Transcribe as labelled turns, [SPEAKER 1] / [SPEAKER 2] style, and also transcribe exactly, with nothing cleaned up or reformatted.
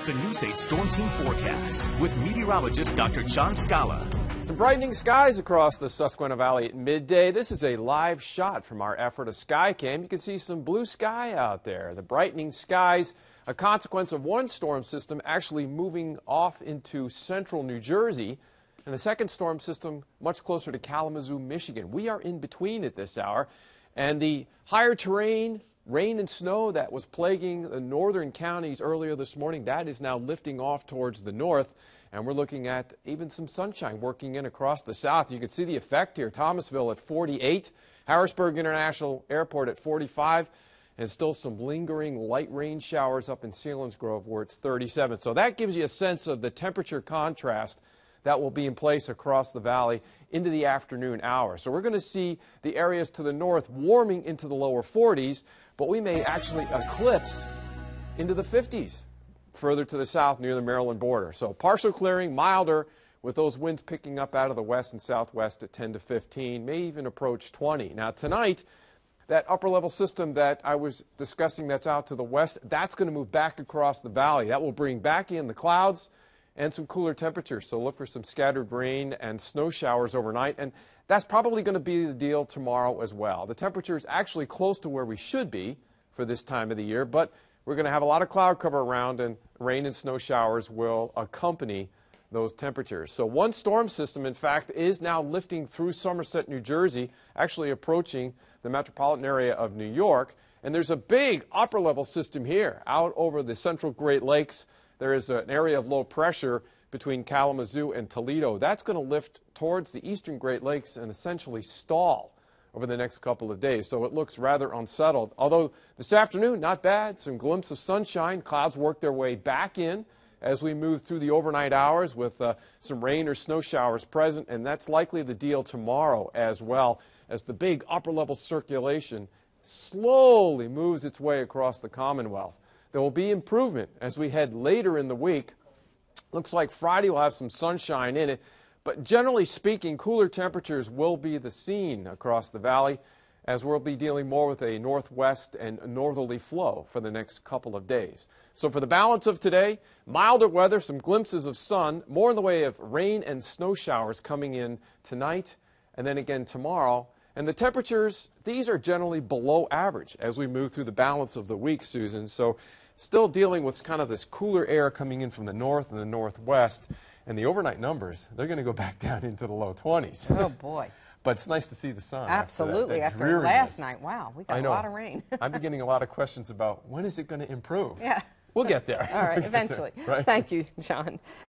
[SPEAKER 1] The News eight Storm Team Forecast with meteorologist Doctor John Scala.
[SPEAKER 2] Some brightening skies across the Susquehanna Valley at midday. This is a live shot from our Ephrata Skycam. You can see some blue sky out there. The brightening skies, a consequence of one storm system actually moving off into central New Jersey, and the second storm system much closer to Kalamazoo, Michigan. We are in between at this hour, and the higher terrain, rain and snow that was plaguing the northern counties earlier this morning, that is now lifting off towards the north, and we're looking at even some sunshine working in across the south. You can see the effect here. Thomasville at forty-eight, Harrisburg International Airport at forty-five, and still some lingering light rain showers up in Selinsgrove where it's thirty-seven. So that gives you a sense of the temperature contrast that will be in place across the valley into the afternoon hours. So we're going to see the areas to the north warming into the lower forties, but we may actually eclipse into the fifties further to the south near the Maryland border. So partial clearing, milder, with those winds picking up out of the west and southwest at ten to fifteen, may even approach twenty. Now tonight, that upper level system that I was discussing that's out to the west, that's going to move back across the valley. That will bring back in the clouds and some cooler temperatures. So look for some scattered rain and snow showers overnight, and that's probably going to be the deal tomorrow as well. The temperature is actually close to where we should be for this time of the year, but we're going to have a lot of cloud cover around, and rain and snow showers will accompany those temperatures. So one storm system, in fact, is now lifting through Somerset, New Jersey, actually approaching the metropolitan area of New York, and there's a big upper level system here out over the central Great Lakes. There is an area of low pressure between Kalamazoo and Toledo. That's going to lift towards the eastern Great Lakes and essentially stall over the next couple of days. So it looks rather unsettled. Although this afternoon, not bad. Some glimpse of sunshine. Clouds work their way back in as we move through the overnight hours with uh, some rain or snow showers present. And that's likely the deal tomorrow as well, as the big upper level circulation slowly moves its way across the Commonwealth. There will be improvement as we head later in the week. Looks like Friday will have some sunshine in it, but generally speaking, cooler temperatures will be the scene across the valley, as we'll be dealing more with a northwest and northerly flow for the next couple of days. So for the balance of today, milder weather, some glimpses of sun, more in the way of rain and snow showers coming in tonight and then again tomorrow. And the temperatures, these are generally below average as we move through the balance of the week, Susan. So still dealing with kind of this cooler air coming in from the north and the northwest. And the overnight numbers, they're going to go back down into the low twenties.
[SPEAKER 3] Oh, boy.
[SPEAKER 2] But it's nice to see the sun.
[SPEAKER 3] Absolutely.
[SPEAKER 2] After, that, that
[SPEAKER 3] after last night, wow, we got
[SPEAKER 2] I know.
[SPEAKER 3] a lot of rain.
[SPEAKER 2] I'm beginning a lot of questions about when is it going to improve?
[SPEAKER 3] Yeah.
[SPEAKER 2] We'll get there.
[SPEAKER 3] All right,
[SPEAKER 2] We'll
[SPEAKER 3] eventually.
[SPEAKER 2] there, right?
[SPEAKER 3] Thank you, John.